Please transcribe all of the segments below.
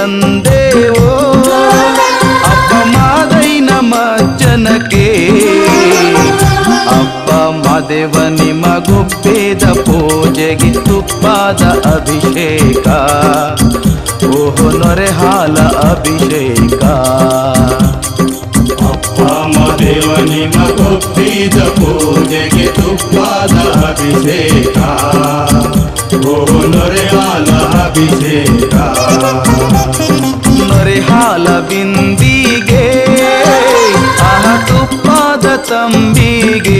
ತಂದೇವೋ ಅಪ್ಪ ಮಾದೈನ ಮಜ್ಜನಕ್ಕೆ ಅಪ್ಪ ಮಾದೇವ ನಿಮಗೊಪ್ಪೇದ ಪೂಜೆಗೆ ತುಪ್ಪದ ಅಭಿಷೇಕ ಓಹೋ ನೊರೆ ಹಾಲ ಅಭಿಷೇಕ ಅಪ್ಪ ಮಾದೇವ ನಿಮಗೊಪ್ಪಿದ ಪೂಜೆಗೆ ತುಪ್ಪದ ಅಭಿಷೇಕ ಓಹೋ ನೊರೆ ಹಾಲ ಅಭಿಷೇಕ ನೊರೆ ಹಾಲ ಬಿಂದಿಗೆ ಆಹ ತುಪ್ಪದ ತಂಬಿಗೆ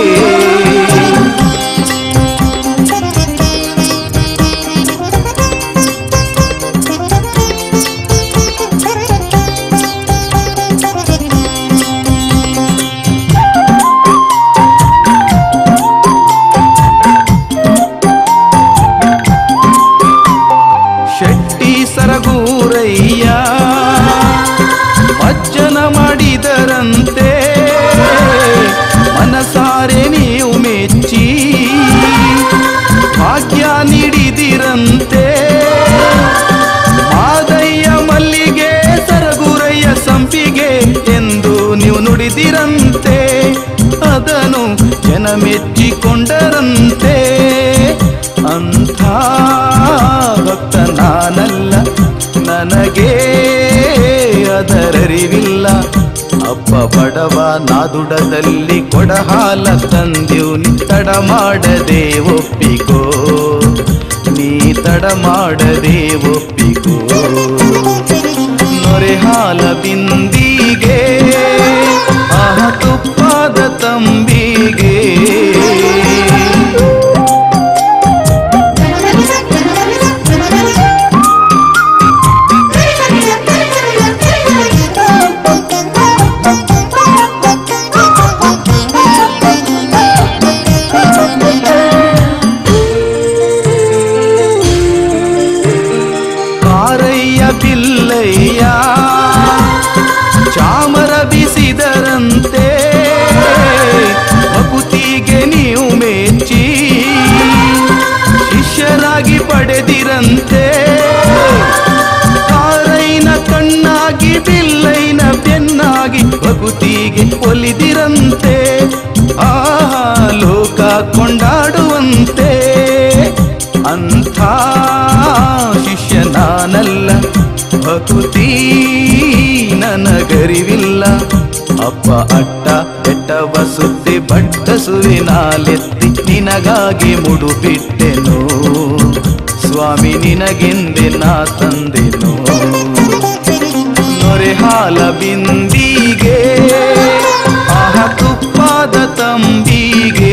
ಸರಗೂರಯ್ಯ ಮಜ್ಜನ ಮಾಡಿದರಂತೆ ಮನಸಾರೆ ನೀವು ಮೆಚ್ಚಿ ಭಾಗ್ಯ ನೀಡಿದಿರಂತೆ ಮಾದಯ್ಯ ಮಲ್ಲಿಗೆ ಸರಗೂರಯ್ಯ ಸಂಪಿಗೆ ಎಂದು ನೀವು ನುಡಿದಿರಂತೆ ಅದನ್ನು ಜನ ಮೆಚ್ಚಿಕೊಂಡರಂತೆ ಅಂಥ ಭಕ್ತ ನಾನಲ್ಲ ನನಗೆ ಅದರರಿವಿಲ್ಲ ಅಪ್ಪ ಬಡವ ನಾದುಡದಲ್ಲಿ ಕೊಡಹಾಲ ತಂದೆವು ನೀ ತಡ ಮಾಡದೆ ಒಪ್ಪಿಕೋ ನೀ ತಡ ಮಾಡದೆ ಒಪ್ಪಿಕೋ ನೊರೆ ಹಾಲ ಬಿಂದಿಗೆ ಆಹ ತುಪ್ಪದ ತಂಬಿಗೆ ಬಿಲ್ಲಯ್ಯ ಚಾಮರ ಬಿಸಿದರಂತೆ ಭಕುತಿಗೆ ನೀವು ಮೆಚ್ಚಿ ಶಿಷ್ಯರಾಗಿ ಪಡೆದಿರಂತೆ ಕಾರೈನ ಕಣ್ಣಾಗಿ ಬಿಲ್ಲೈನ ಬೆನ್ನಾಗಿ ಭಕುತಿಗೆ ಒಲಿದಿರಂತೆ ಆಹಾ ಲೋಕ ಕೊಂಡಾಡುವಂತೆ ಅಂಥ ಶಿಷ್ಯ ನಾನಲ್ಲ ಭಕುತಿ ನನಗರಿವಿಲ್ಲ ಅಪ್ಪ ಅಟ್ಟ ಬೆಟ್ಟವ ಸುತ್ತಿ ಬಟ್ಟಸುವಿನಾಲೆತ್ತಿ ನಿನಗಾಗಿ ಮುಡುಬಿಟ್ಟೆನು ಸ್ವಾಮಿ ನಿನಗೆಂದೆ ನಾ ತಂದೆನು ನೊರೆ ಹಾಲ ಬಿಂದಿಗೆ ಆಹ ತುಪ್ಪದ ತಂಬಿಗೆ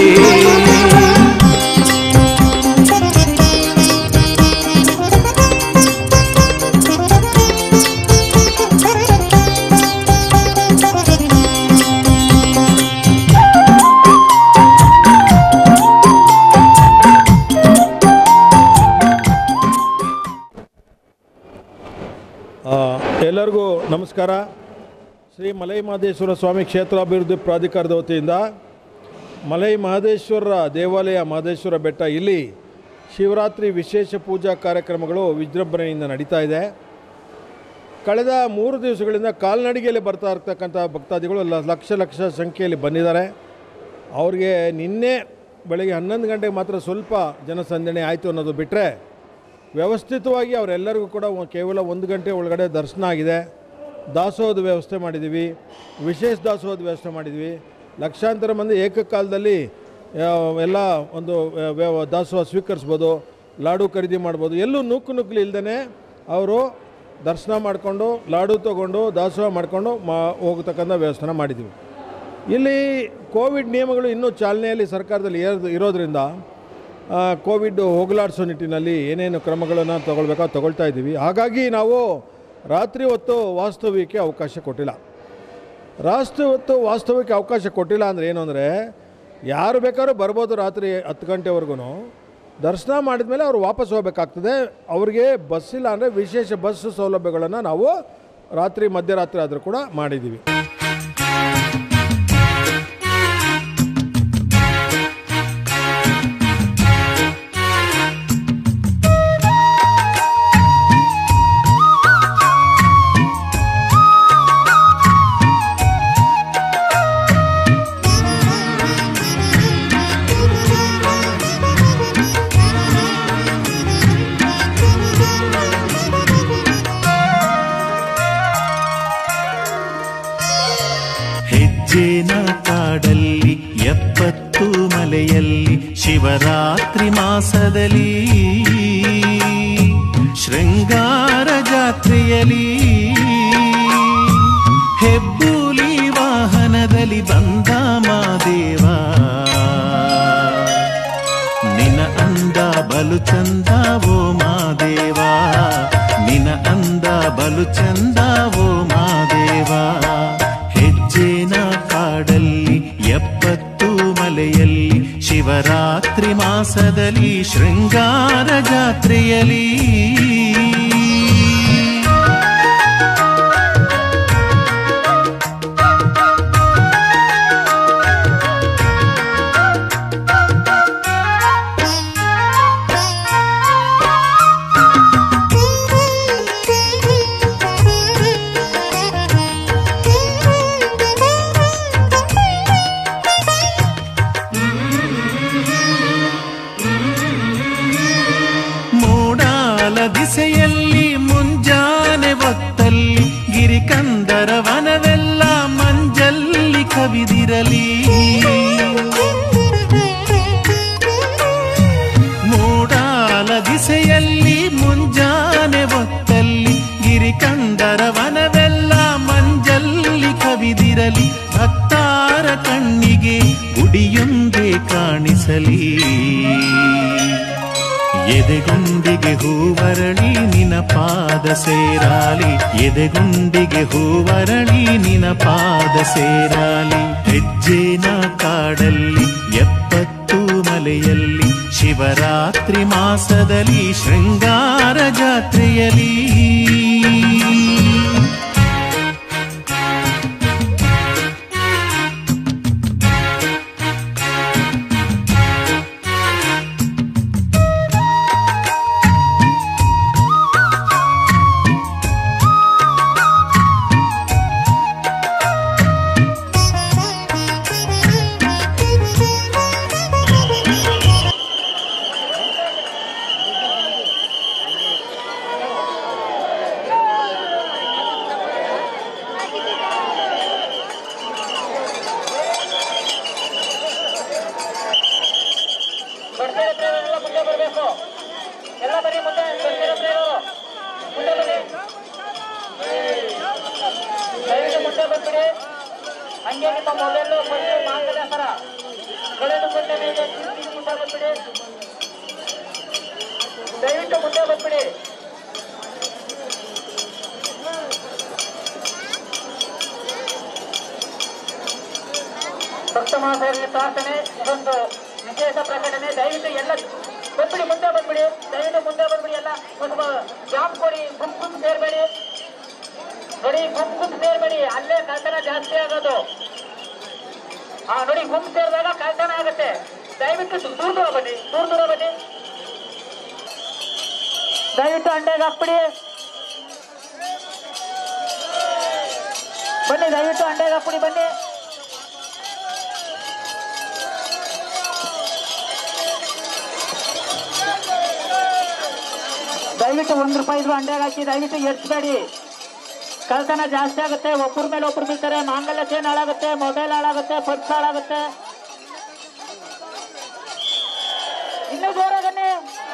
ಎಲ್ಲರಿಗೂ ನಮಸ್ಕಾರ. ಶ್ರೀ ಮಲೈ ಮಹದೇಶ್ವರ ಸ್ವಾಮಿ ಕ್ಷೇತ್ರಾಭಿವೃದ್ಧಿ ಪ್ರಾಧಿಕಾರದ ವತಿಯಿಂದ ಮಲೈ ಮಹದೇಶ್ವರ ದೇವಾಲಯ ಮಹದೇಶ್ವರ ಬೆಟ್ಟ ಇಲ್ಲಿ ಶಿವರಾತ್ರಿ ವಿಶೇಷ ಪೂಜಾ ಕಾರ್ಯಕ್ರಮಗಳು ವಿಜೃಂಭಣೆಯಿಂದ ನಡೀತಾ ಇದೆ. ಕಳೆದ 3 ದಿವಸಗಳಿಂದ ಕಾಲ್ನಡಿಗೆಯಲ್ಲಿ ಬರ್ತಾ ಇರ್ತಕ್ಕಂಥ ಭಕ್ತಾದಿಗಳು ಲಕ್ಷ ಸಂಖ್ಯೆಯಲ್ಲಿ ಬಂದಿದ್ದಾರೆ. ಅವ್ರಿಗೆ ನಿನ್ನೆ ಬೆಳಗ್ಗೆ 11 ಗಂಟೆಗೆ ಮಾತ್ರ ಸ್ವಲ್ಪ ಜನಸಂದಣಿ ಆಯಿತು ಅನ್ನೋದು ಬಿಟ್ಟರೆ ವ್ಯವಸ್ಥಿತವಾಗಿ ಅವರೆಲ್ಲರಿಗೂ ಕೂಡ ಕೇವಲ 1 ಗಂಟೆ ಒಳಗಡೆ ದರ್ಶನ ಆಗಿದೆ. ದಾಸೋಹದ ವ್ಯವಸ್ಥೆ ಮಾಡಿದ್ದೀವಿ, ವಿಶೇಷ ದಾಸೋಹದ ವ್ಯವಸ್ಥೆ ಮಾಡಿದ್ವಿ. ಲಕ್ಷಾಂತರ ಮಂದಿ ಏಕಕಾಲದಲ್ಲಿ ಎಲ್ಲ ಒಂದು ದಾಸೋಹ ಸ್ವೀಕರಿಸ್ಬೋದು, ಲಾಡು ಖರೀದಿ ಮಾಡ್ಬೋದು. ಎಲ್ಲೂ ನುಗ್ಗಲಿ ಇಲ್ಲದೇ ಅವರು ದರ್ಶನ ಮಾಡಿಕೊಂಡು ಲಾಡು ತೊಗೊಂಡು ದಾಸೋಹ ಮಾಡಿಕೊಂಡು ಹೋಗತಕ್ಕಂಥ ವ್ಯವಸ್ಥೆನ ಮಾಡಿದ್ದೀವಿ. ಇಲ್ಲಿ ಕೋವಿಡ್ ನಿಯಮಗಳು ಇನ್ನೂ ಚಾಲನೆಯಲ್ಲಿ ಸರ್ಕಾರದಲ್ಲಿ ಇರೋದರಿಂದ ಕೋವಿಡ್ ಹೋಗಲಾಡಿಸೋ ನಿಟ್ಟಿನಲ್ಲಿ ಏನೇನು ಕ್ರಮಗಳನ್ನು ತಗೊಳ್ಬೇಕೋ ತಗೊಳ್ತಾ ಇದ್ದೀವಿ. ಹಾಗಾಗಿ ನಾವು ರಾತ್ರಿ ಹೊತ್ತು ವಾಸ್ತವ್ಯಕ್ಕೆ ಅವಕಾಶ ಕೊಟ್ಟಿಲ್ಲ. ರಾತ್ರಿ ಹೊತ್ತು ವಾಸ್ತವ್ಯಕ್ಕೆ ಅವಕಾಶ ಕೊಟ್ಟಿಲ್ಲ ಅಂದರೆ ಏನು ಅಂದರೆ ಯಾರು ಬೇಕಾದ್ರೂ ಬರ್ಬೋದು. ರಾತ್ರಿ 10 ಗಂಟೆವರೆಗೂ ದರ್ಶನ ಮಾಡಿದ ಮೇಲೆ ಅವರು ವಾಪಸ್ ಹೋಗಬೇಕಾಗ್ತದೆ. ಅವ್ರಿಗೆ ಬಸ್ ಇಲ್ಲ ಅಂದರೆ ವಿಶೇಷ ಬಸ್ ಸೌಲಭ್ಯಗಳನ್ನು ನಾವು ರಾತ್ರಿ ಮಧ್ಯರಾತ್ರಿ ಆದರೂ ಕೂಡ ಮಾಡಿದ್ದೀವಿ. ಶಿವರಾತ್ರಿ ಮಾಸದಲ್ಲಿ ಶೃಂಗಾರ ಜಾತ್ರೆಯಲ್ಲಿ ಹೆಬ್ಬೂಲಿ ವಾಹನದಲ್ಲಿ ಬಂದ ಮಾದೇವ ನಿನ ಅಂದ ಬಲು ಚಂದ ಓ ಮಾದೇವ ನಿನ ಅಂದ ಬಲು ಚಂದ ಓ ಮಾದೇವ ಹೆಜ್ಜೆನ ಕಾಡಲ್ಲಿ 70 ಮಲೆಯಲ್ಲಿ ಶಿವರಾತ್ರಿ ಮಾಸದಲ್ಲಿ ಶೃಂಗಾರ ಜಾತ್ರೆಯಲ್ಲಿ ದಿಸೆಯಲ್ಲಿ ಮುಂಜಾನೆ ಹೊತ್ತಲ್ಲಿ ಗಿರಿಕಂದರ ವನವೆಲ್ಲ ಮಂಜಲ್ಲಿ ಕವಿದಿರಲಿ ಮೂಡಾಲ ದಿಸೆಯಲ್ಲಿ ಮುಂಜಾನೆ ಹೊತ್ತಲ್ಲಿ ಗಿರಿಕಂದರ ವನವೆಲ್ಲ ಮಂಜಲ್ಲಿ ಕವಿದಿರಲಿ ಭಕ್ತಾರ ಕಣ್ಣಿಗೆ ಗುಡಿಯೊಂದೇ ಕಾಣಿಸಲಿ ಎದೆಗುಂಡಿಗೆ ಹೂವರಳಿ ನಿನ ಪಾದ ಸೇರಾಲಿ ಎದೆಗುಂಡಿಗೆ ಹೂವರಳಿ ನಿನ ಪಾದ ಸೇರಾಲಿ ಹೆಜ್ಜೆನ ಕಾಡಲ್ಲಿ 70 ಮಲೆಯಲ್ಲಿ ಶಿವರಾತ್ರಿ ಮಾಸದಲ್ಲಿ ಶೃಂಗಾರ ಜಾತ್ರೆಯಲ್ಲಿ ಹಂಗೆ ನಿಮ್ಮ ಮೊಬೈಲು ಮಾಂಗಲ್ಯ ಸರ ಕಳೆದುಕೊಂಡ ಮೇಲೆ ಮುಂದೆ ಬಂದ್ಬಿಡಿ ದಯವಿಟ್ಟು ಮುಂದೆ ಬಂದ್ಬಿಡಿ ಭಕ್ತ ಮಹಾಶಯರಿಗೆ ಪ್ರಾರ್ಥನೆ ಇದೊಂದು ವಿಶೇಷ ಪ್ರಕಟಣೆ ದಯವಿಟ್ಟು ಎಲ್ಲ ಬಂದ್ಬಿಡಿ ಮುಂದೆ ಬಂದ್ಬಿಡಿ ದಯವಿಟ್ಟು ಮುಂದೆ ಬಂದ್ಬಿಡಿ ಎಲ್ಲ ಸ್ವಲ್ಪ ಜಾಬ್ ಕೊಡಿ ಗುಂಪು ಸೇರ್ಬೇಡಿ ನೋಡಿ ಗುಂಪು ಸೇರ್ಬೇಡಿ ಅಲ್ಲೇ ಕಳ್ತನ ಜಾಸ್ತಿ ಆಗೋದು ನೋಡಿ ಗುಂಪು ಸೇರಿದಾಗ ಕಳ್ತನ ಆಗುತ್ತೆ ದಯವಿಟ್ಟು ದೂರ ಬನ್ನಿ ದೂರ ಬನ್ನಿ ದಯವಿಟ್ಟು ಅಂಡೆಗೆ ಹಾಕ್ಬಿಡಿ ಬನ್ನಿ ದಯವಿಟ್ಟು ಅಂಡೆಗೆ ಹಾಕ್ಬಿಡಿ ಬನ್ನಿ ದಯವಿಟ್ಟು ₹1 ಇದ್ರು ಅಂಡೆಗೆ ಹಾಕಿ ದಯವಿಟ್ಟು ಎಡ್ಸ್ಬೇಡಿ ಕಳ್ತನ ಜಾಸ್ತಿ ಆಗುತ್ತೆ ಒಬ್ಬರ ಮೇಲೆ ಒಬ್ರು ಬೀಳ್ತಾರೆ ಮಾಂಗಲ್ಯ ಚೇನ್ ಹಾಳಾಗುತ್ತೆ ಮೊಬೈಲ್ ಹಾಳಾಗುತ್ತೆ ಪರ್ಸ್ ಹಾಳಾಗುತ್ತೆ ಇನ್ನೂ ಜೋರಾಗನ್ನಿ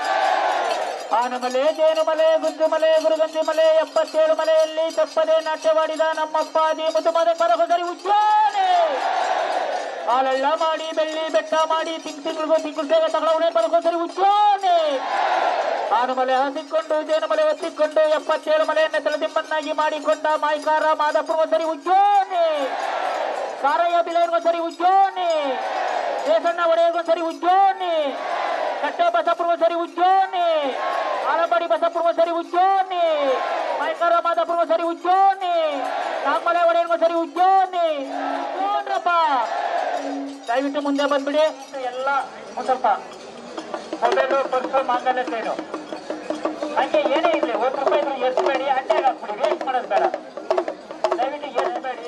ಆನಮಲೆ ಜೇನುಮಲೆ ಗುಂಜುಮಲೆ ಗುರುಗಂಜಿಮಲೆ 77 ಮಲೆಯಲ್ಲಿ ತಪ್ಪದೆ ನಾಟ್ಯವಾಡಿದ ನಮ್ಮಪ್ಪಾದಿ ಮುದುಮದ ಕರಹೊಸರಿ ಉಜ್ಜಾನೆ ಹಾಲೆಲ್ಲ ಮಾಡಿ ಬೆಳ್ಳಿ ಬೆಟ್ಟ ಮಾಡಿ ತಿಂಗಳಿಗೂ ತಿಂಗಳು ಸೇವೆ ತಗೊಳ್ಳವನೇ ಕರಹೊಸರಿ ಉಜ್ಜಾನೆ ಆನುಮಲೆ ಹಾಸಿಕೊಂಡು ಜೇನುಮಲೆ ಒತ್ತಿಕೊಂಡು 77 ಮಲೆಯನ್ನೇ ತಲೆದಿಂಬನ್ನಾಗಿ ಮಾಡಿಕೊಂಡ ಮಾಯ್ಕಾರ ಮಾದಪುರ ಸರಿ ಉಜ್ಜೋನೆ ಕಾರಯ್ಯ ಬಿಲೇರ್ಗ ಸರಿ ಉಜ್ಜೋನೆ ದೇಸಣ್ಣ ಒಡೆಯರ್ಗ ಸರಿ ಉಜ್ಜೋನೆ ಕಟ್ಟೆ ಬಸಪುರ ಸರಿ ಉಜ್ಜೋನೆ ಆಲಂಬಡಿ ಬಸಪುರ ಸರಿ ಉಜ್ಜೋನೆ ಮಾಯ್ಕಾರ ಮಾದಪುರ ಸರಿ ಉಜ್ಜೋನೆ ನಾಗಮಲೆ ಒಡೆಯರ್ಗ ಸರಿ ಉಜ್ಜೋನೆ ನೋಡ್ರಪ್ಪ ದಯವಿಟ್ಟು ಮುಂದೆ ಬಂದ್ಬಿಡಿ ಎಲ್ಲ ಒಂದು ಸ್ವಲ್ಪ ಮೊಬೈಲು ಪರ್ಸು ಮಾಂಗಲ್ಯ ಚೈನು ಹಂಗೆ ಏನೇ ಇರಲಿ ₹1 ಎಸ್ಬೇಡಿ ಅಂಡೆಗೆ ಹಾಕ್ಬಿಡಿ ವೇಸ್ಟ್ ಮಾಡೋದು ಬೇಡ ದಯವಿಟ್ಟು ಎಸ್ಬೇಡಿ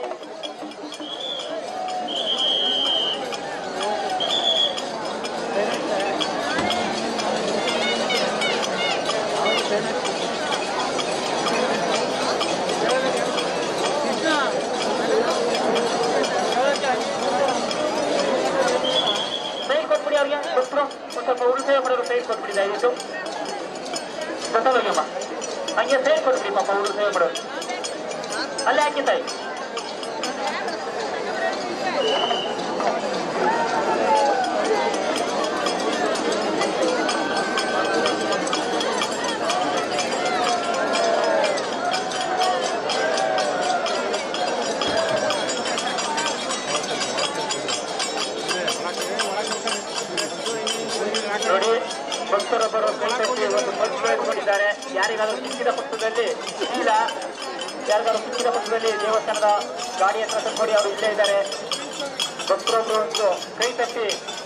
ಕೈ ಕೊಟ್ಬಿಡಿ ಅವ್ರಿಗೆ ಕೊಟ್ಟರು ಸ್ವಲ್ಪ ಉಳಿಸೇ ಗೊತ್ತಾಗಮ್ಮ ಹಂಗೆ ಸೇರಿ ಕೊಡ್ತೀವಿ ಪಾಪ ಹುಡುಗ ಸೇವೆ ಮಾಡೋದು ಅಲ್ಲೇ ಹಾಕಿ ತಾಯಿ ನೋಡಿ ಭಕ್ತರೊಬ್ಬರು ಕೈತಟ್ಟಿ ಒಂದು ಪಕ್ಷ ಇಟ್ಕೊಂಡಿದ್ದಾರೆ ಯಾರಿಗಾದ್ರೂ ಸಿಕ್ಕಿದ ಪಕ್ಷದಲ್ಲಿ ಇಲ್ಲ ಯಾರಿಗಾದ್ರೂ ಸಿಕ್ಕಿದ ಪಕ್ಷದಲ್ಲಿ ದೇವಸ್ಥಾನದ ಗಾಡಿ ಹತ್ರ ತಂದ್ಕೊಡಿ ಅವರು ಇಲ್ಲೇ ಇದ್ದಾರೆ ಭಕ್ತರೊಬ್ಬರು ಒಂದು ಕೈ ತಟ್ಟಿ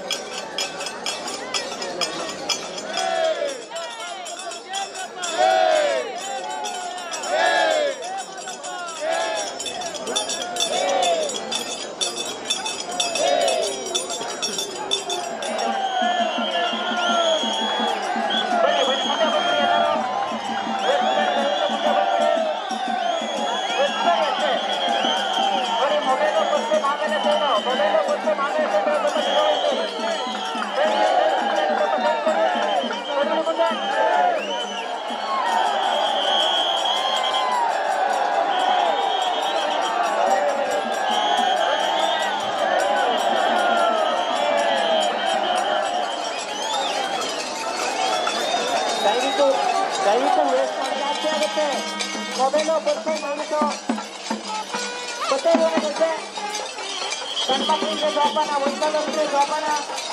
ದಯವಿಟ್ಟು ವೇಸ್ಟ್ ಮಾಡಿ ಜಾಸ್ತಿ ಆಗುತ್ತೆ ಮೊಬೈಲು ಕೊಟ್ಟು ಮಾಡಿಸು ಗೊತ್ತೇನಂತೆ ಗಣಪತಿಗೆ ಜೋಪಾನ ವಯಸ್ಸಾದವ್ರಿಗೆ ಜೋಪಾನ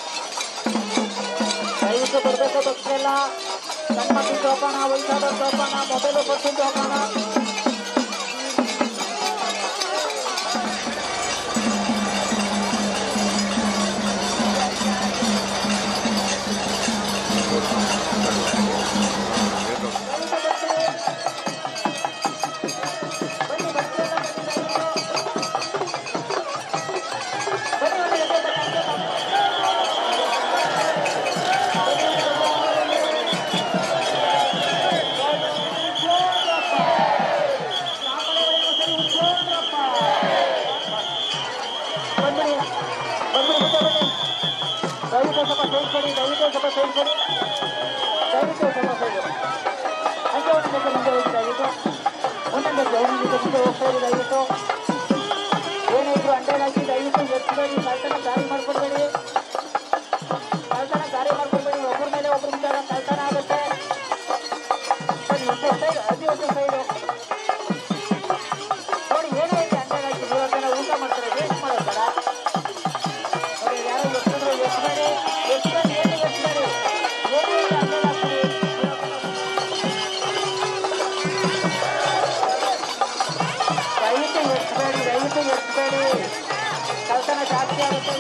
ದಯವಿಟ್ಟು ಬರಬೇಕು ಭಕ್ತರೆಲ್ಲ ಗಣಪತಿ ಜೋಪಾನ ವಯಸ್ಸಾದವ್ರ ಜೋಪಾನ ಮೊಬೈಲು ಕೊಟ್ಟು ಜೋಪಾನ ಏನಾದ್ರು ಅಂಡೇಲಾಗಿ ದಯವಿಟ್ಟು ಎತ್ತಬೇಡಿ ಕಳ್ತನ ದಾರಿ ಮಾಡ್ಕೊಡ್ಬೇಡಿ ಒಬ್ಬರ ಮೇಲೆ ಒಬ್ಬರು ಮುಂದಾಗ ಕಳ್ತನ ಆಗುತ್ತೆ ಅತಿ ಒಂದು ಸೈಡು ನೋಡಿ ಏನೇ ಇದೆ ಅಂಡೇಲಾಗಿ ಜನ ಊಟ ಮಾಡ್ತಾರೆ ವೇಸ್ಟ್ ಮಾಡೋದಾರ ನೋಡಿ ಯಾರೋ ಎತ್ತಬೇಡಿ ಏನು ಎತ್ತಬೇಡಿ ಏನೇ ಇದೆ ಅಂಡೇಲಾಗ್ತದೆ ದಯವಿಟ್ಟು ಎತ್ತಬೇಡಿ ಕಳ್ತನ ಜಾಸ್ತಿ ಆಗುತ್ತೆ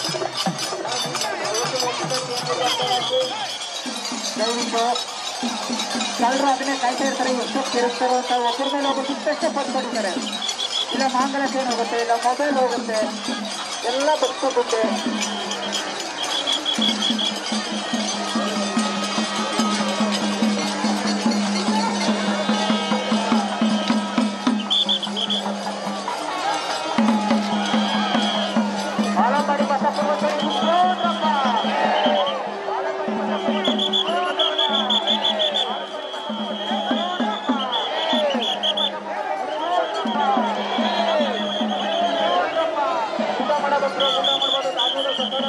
ದಯವಿಟ್ಟು ಕಳ್ಳರು ಅದನ್ನೇ ಕಾಯ್ತಾ ಇರ್ತಾರೆ ಎಷ್ಟೊತ್ತು ತಿರುಗ್ತಾರೋ ಅಂತ ಒಬ್ಬರ ಮೇಲೆ ಒಬ್ಬರು ಸಿಕ್ಕಷ್ಟೇ ಪಡ್ಕೊಂಡಿದ್ದಾರೆ ಇಲ್ಲ ಮಾಂಗಲ್ಯ ಚೈನ್ ಹೋಗುತ್ತೆ ಇಲ್ಲ ಮೊಬೈಲ್ ಹೋಗುತ್ತೆ ಎಲ್ಲ ಬಗ್ಸೋಗುತ್ತೆ ಊಟ ಮಾಡಬಹುದು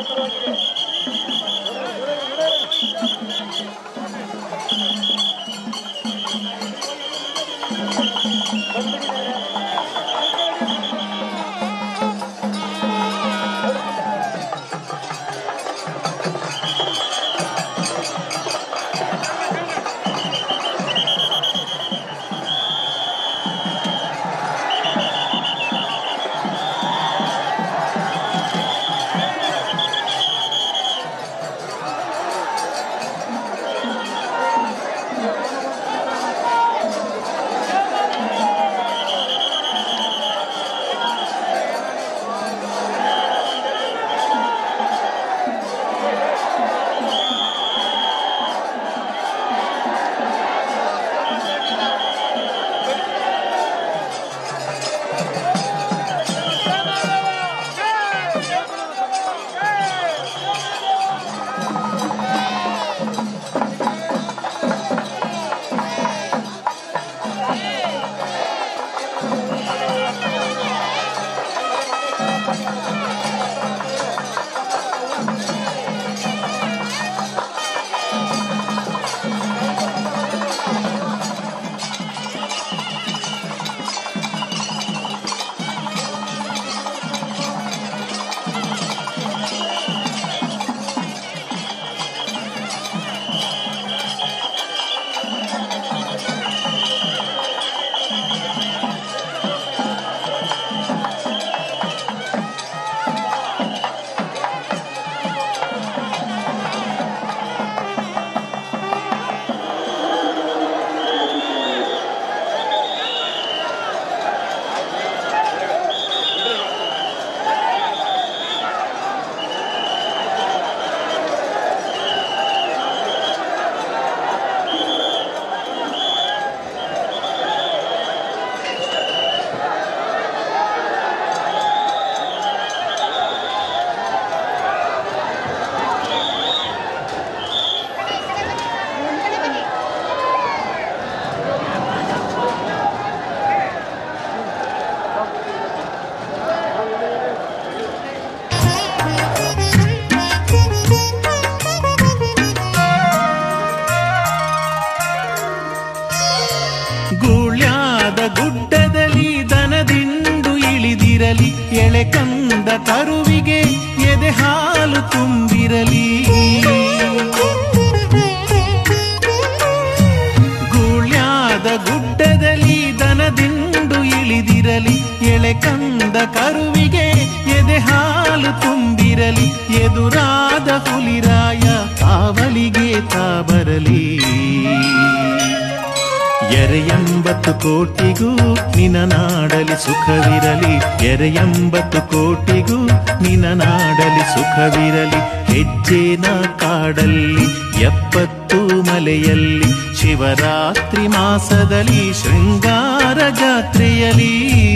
ಗೂಳ್ಯಾದ ಗುಡ್ಡದಲ್ಲಿ ದನದಿಂಡು ಇಳಿದಿರಲಿ, ಎಳೆ ಕಂದ ಕರುವಿಗೆ ಎದೆ ಹಾಲು ತುಂಬಿರಲಿ. ಗೂಳ್ಯಾದ ಗುಡ್ಡದಲ್ಲಿ ದನದಿಂಡು ಇಳಿದಿರಲಿ, ಎಳೆ ಕಂದ ಕರುವಿಗೆ ಎದೆ ಹಾಲು ತುಂಬಿರಲಿ. ಎದುರಾದ ಹುಲಿರಾಯ ಕಾವಲಿಗೆ ತಾಬರಲಿ. 80 ಕೋಟಿಗೂ ನಿನ ನಾಡಲಿ ಸುಖವಿರಲಿ, 80 ಕೋಟಿಗೂ ನಿನ ನಾಡಲಿ ಸುಖವಿರಲಿ. ಹೆಜ್ಜೆನ ಕಾಡಲ್ಲಿ 70 ಮಲೆಯಲ್ಲಿ, ಶಿವರಾತ್ರಿ ಮಾಸದಲ್ಲಿ ಶೃಂಗಾರ ಜಾತ್ರೆಯಲ್ಲಿ.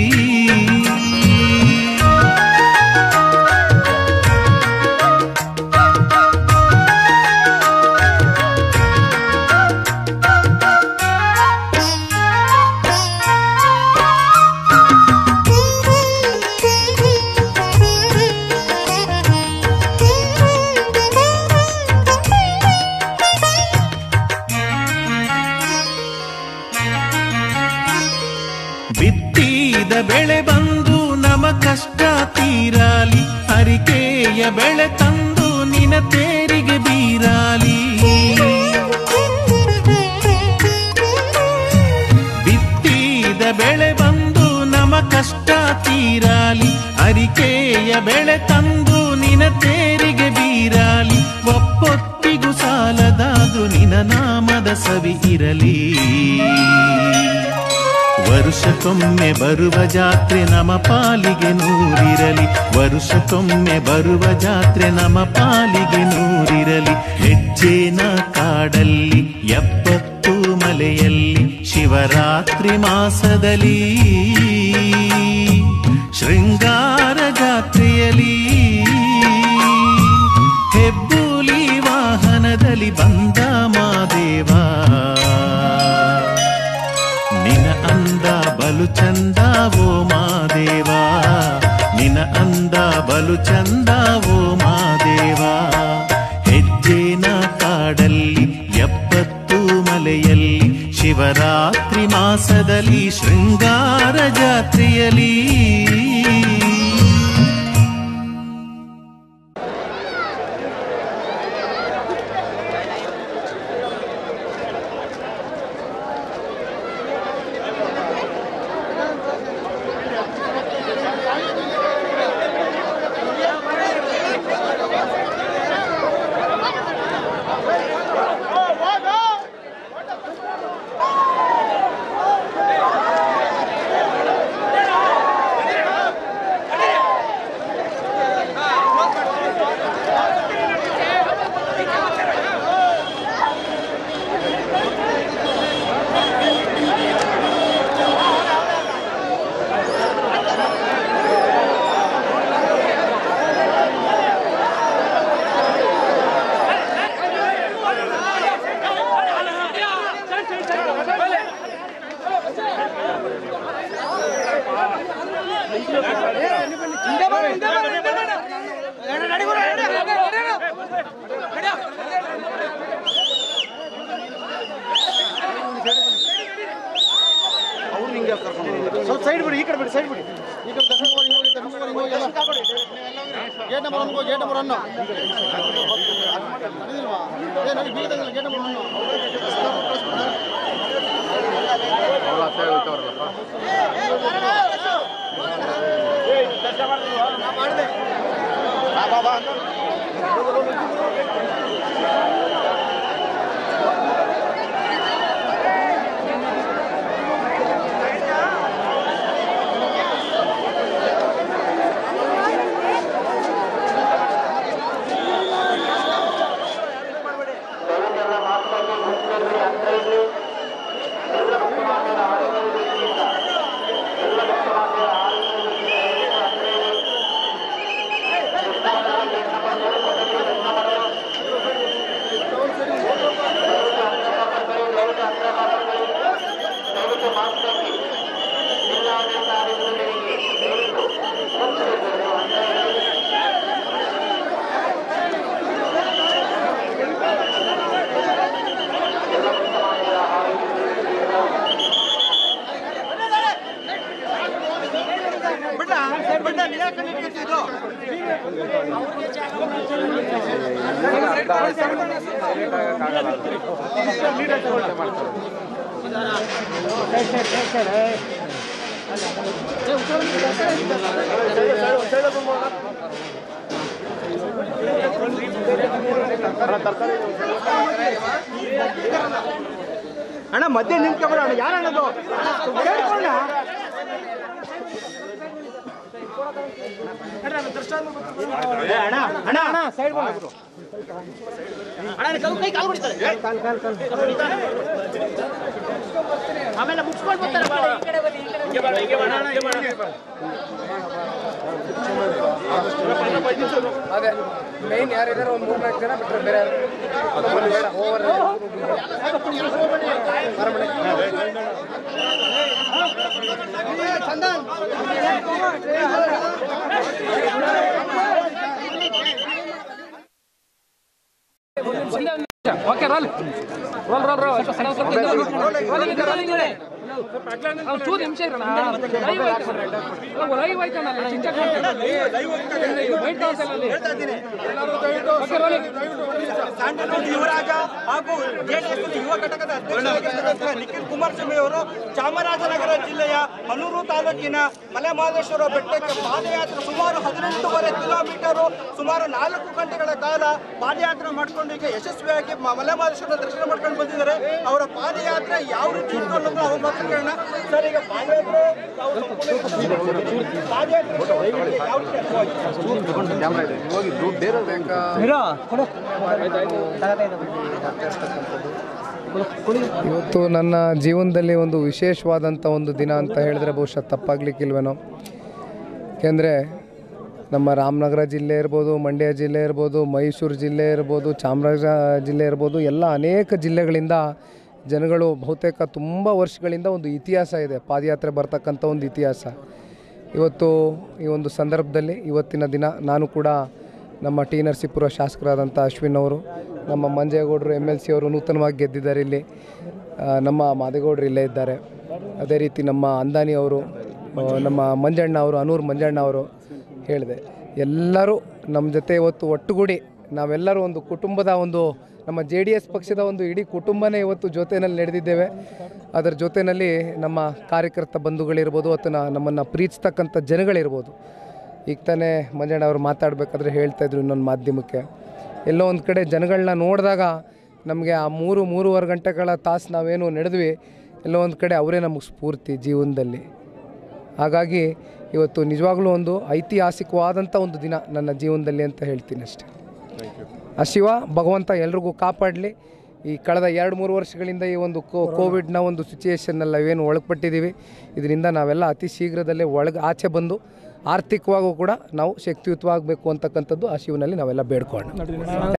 ಬಿತ್ತಿದ ಬೆಳೆ ಬಂದು ನಮ ಕಷ್ಟ ತೀರಾಲಿ, ಅರಿಕೆಯ ಬೆಳೆ ತಂದು ನಿನ ತೇರಿಗೆ ಬೀರಾಲಿ. ಬಿತ್ತಿದ ಬೆಳೆ ಬಂದು ನಮ ಕಷ್ಟ ತೀರಾಲಿ, ಅರಿಕೆಯ ಬೆಳೆ ತಂದು ನಿನ ತೇರಿಗೆ ಬೀರಾಲಿ. ಒಪ್ಪೊತ್ತಿಗೂ ಸಾಲದಾದು ನಿನ ನಾಮದ ಸವಿ ಇರಲಿ. ವರುಷಕ್ಕೊಮ್ಮೆ ಬರುವ ಜಾತ್ರೆ ನಮ ಪಾಲಿಗೆ ನೂರಿರಲಿ, ವರುಷಕ್ಕೊಮ್ಮೆ ಬರುವ ಜಾತ್ರೆ ನಮ ಪಾಲಿಗೆ ನೂರಿರಲಿ. ಹೆಜ್ಜೆನ ಕಾಡಲ್ಲಿ 70 ಮಲೆಯಲ್ಲಿ, ಶಿವರಾತ್ರಿ ಮಾಸದಲ್ಲಿ ಶೃಂಗಾರ ಜಾತ್ರೆಯಲ್ಲಿ. ಹೆಬ್ಬೂಲಿ ವಾಹನದಲ್ಲಿ ಬಂದ ಮಾದೇವ, ನಿನ ಅಂದ ಬಲು ಚಂದ ಓ ಮಾದೇವ, ನಿನ ಅಂದ ಬಲು ಚಂದ ಓ ಮಾದೇವ. ಹೆಜ್ಜೆನ ಕಾಡಲ್ಲಿ 70 ಮಲೆಯಲ್ಲಿ, ಶಿವರಾತ್ರಿ ಮಾಸದಲ್ಲಿ ಶೃಂಗಾರ ಜಾತ್ರೆಯಲ್ಲಿ. ಸ್ವಲ್ಪ ಸೈಡ್ ಬಿಡಿ, ಈ ಕಡೆ ಬಿಡಿ, ಸೈಡ್ ಬಿಡಿ. ಈ ಕಡೆ gate number 1 gate number 1 gate number 1 ಅಣ್ಣ ಮಧ್ಯೆ ನಿಂತ್ಕೊಬೇಡ ಅಣ್ಣ, ಯಾರಣ್ಣದು ಅಣ್ಣ ಅಣ್ಣ ಅಣ್ಣ ಸೈಡ್ ಆಮೇಲೆ ಮುಗಿಸ್ಕೊಂಡು ಅದೇ ಮೇನ್ ಯಾರಿದ್ದಾರೆ ಒಂದು 3-4 ಜನ ಬಿಟ್ಟರೆ ಬೇರೆ over okay roll roll roll roll ಚೂರು ನಿಮಿಷ ಇರೋಣ ಲೈವ್ ಆಯ್ತಾನ ಸ್ಯಾಂಡಲ್ವುಡ್ ಯುವರಾಜ ಹಾಗೂ ಜೆಡಿಎಸ್ ಯುವ ಘಟಕದ ಅಧ್ಯಕ್ಷರಾಗಿರ್ತಕ್ಕಂಥ ನಿಖಿಲ್ ಕುಮಾರಸ್ವಾಮಿ ಅವರು ಚಾಮರಾಜನಗರ ಜಿಲ್ಲೆಯ ಹನೂರು ತಾಲೂಕಿನ ಮಲೆಮಹದೇಶ್ವರ ಬೆಟ್ಟಕ್ಕೆ ಪಾದಯಾತ್ರೆ ಸುಮಾರು 18.5 ಕಿಲೋಮೀಟರು ಸುಮಾರು 4 ಗಂಟೆಗಳ ಕಾಲ ಪಾದಯಾತ್ರೆ ಮಾಡಿಕೊಂಡು ಈಗ ಯಶಸ್ವಿಯಾಗಿ ಮಲೆಮಹದೇಶ್ವರ ದರ್ಶನ ಮಾಡ್ಕೊಂಡು ಬಂದಿದ್ದಾರೆ. ಅವರ ಪಾದಯಾತ್ರೆ ಯಾವ ರೀತಿ ಇತ್ತು ಅನ್ನೋದು ಅವ್ರ ಮಾತು ಕೇಳೋಣ. ಸರ್, ಈಗ ಪಾದಯಾತ್ರೆ ಇವತ್ತು ನನ್ನ ಜೀವನದಲ್ಲಿ ಒಂದು ವಿಶೇಷವಾದಂಥ ಒಂದು ದಿನ ಅಂತ ಹೇಳಿದ್ರೆ ಬಹುಶಃ ತಪ್ಪಾಗಲಿಕ್ಕಿಲ್ವೇನೋ. ಏಕೆಂದರೆ ನಮ್ಮ ರಾಮನಗರ ಜಿಲ್ಲೆ ಇರ್ಬೋದು, ಮಂಡ್ಯ ಜಿಲ್ಲೆ ಇರ್ಬೋದು, ಮೈಸೂರು ಜಿಲ್ಲೆ ಇರ್ಬೋದು, ಚಾಮರಾಜ ಜಿಲ್ಲೆ ಇರ್ಬೋದು, ಎಲ್ಲ ಅನೇಕ ಜಿಲ್ಲೆಗಳಿಂದ ಜನಗಳು ಬಹುತೇಕ ತುಂಬ ವರ್ಷಗಳಿಂದ ಒಂದು ಇತಿಹಾಸ ಇದೆ, ಪಾದಯಾತ್ರೆ ಬರ್ತಕ್ಕಂಥ ಒಂದು ಇತಿಹಾಸ. ಇವತ್ತು ಈ ಒಂದು ಸಂದರ್ಭದಲ್ಲಿ ಇವತ್ತಿನ ದಿನ ನಾನು ಕೂಡ ನಮ್ಮ ಟಿ ನರಸೀಪುರ ಶಾಸಕರಾದಂಥ ಅಶ್ವಿನ್ ಅವರು, ನಮ್ಮ ಮಂಜೇಗೌಡರು MLC ಅವರು ನೂತನವಾಗಿ ಗೆದ್ದಿದ್ದಾರೆ ಇಲ್ಲಿ, ನಮ್ಮ ಮಾದೇಗೌಡರು ಇಲ್ಲೇ ಇದ್ದಾರೆ, ಅದೇ ರೀತಿ ನಮ್ಮ ಅಂದಾನಿ ಅವರು, ನಮ್ಮ ಮಂಜಣ್ಣ ಅವರು, ಅನೂರು ಮಂಜಣ್ಣ ಅವರು ಹೇಳಿದೆ, ಎಲ್ಲರೂ ನಮ್ಮ ಜೊತೆ ಇವತ್ತು ಒಟ್ಟುಗೂಡಿ ನಾವೆಲ್ಲರೂ ಒಂದು ಕುಟುಂಬದ ಒಂದು ನಮ್ಮ JDS ಪಕ್ಷದ ಒಂದು ಇಡೀ ಕುಟುಂಬನೇ ಇವತ್ತು ಜೊತೆಯಲ್ಲಿ ನಡೆದಿದ್ದೇವೆ. ಅದರ ಜೊತೆಯಲ್ಲಿ ನಮ್ಮ ಕಾರ್ಯಕರ್ತ ಬಂಧುಗಳಿರ್ಬೋದು ಅಥವಾ ನಮ್ಮನ್ನು ಪ್ರೀತಿಸ್ತಕ್ಕಂಥ ಜನಗಳಿರ್ಬೋದು. ಈಗ ತಾನೇ ಮಂಜಣ್ಣ ಅವರು ಮಾತಾಡಬೇಕಾದ್ರೆ ಹೇಳ್ತಾಯಿದ್ರು ಇನ್ನೊಂದು ಮಾಧ್ಯಮಕ್ಕೆ, ಎಲ್ಲೋ ಒಂದು ಕಡೆ ಜನಗಳನ್ನ ನೋಡಿದಾಗ ನಮಗೆ ಆ 3-3.5 ಗಂಟೆಗಳ ತಾಸು ನಾವೇನು ನಡೆದ್ವಿ, ಎಲ್ಲೋ ಒಂದು ಕಡೆ ಅವರೇ ನಮಗೆ ಸ್ಫೂರ್ತಿ ಜೀವನದಲ್ಲಿ. ಹಾಗಾಗಿ ಇವತ್ತು ನಿಜವಾಗ್ಲೂ ಒಂದು ಐತಿಹಾಸಿಕವಾದಂಥ ಒಂದು ದಿನ ನನ್ನ ಜೀವನದಲ್ಲಿ ಅಂತ ಹೇಳ್ತೀನಿ ಅಷ್ಟೇ. ಆ ಶಿವ ಭಗವಂತ ಎಲ್ರಿಗೂ ಕಾಪಾಡಲಿ. ಈ ಕಳೆದ 2-3 ವರ್ಷಗಳಿಂದ ಈ ಒಂದು ಕೋವಿಡ್ನ ಒಂದು ಸಿಚುಯೇಷನ್ನೆಲ್ಲ ಏನು ಒಳಪಟ್ಟಿದ್ದೀವಿ, ಇದರಿಂದ ನಾವೆಲ್ಲ ಅತಿ ಶೀಘ್ರದಲ್ಲೇ ಆಚೆ ಬಂದು ಆರ್ಥಿಕವಾಗೂ ಕೂಡ ನಾವು ಶಕ್ತಿಯುತವಾಗಬೇಕು ಅಂತಕ್ಕಂಥದ್ದು ಆ ಶಿವನಲ್ಲಿ ನಾವೆಲ್ಲ ಬೇಡ್ಕೊಳ್ಳೋಣ.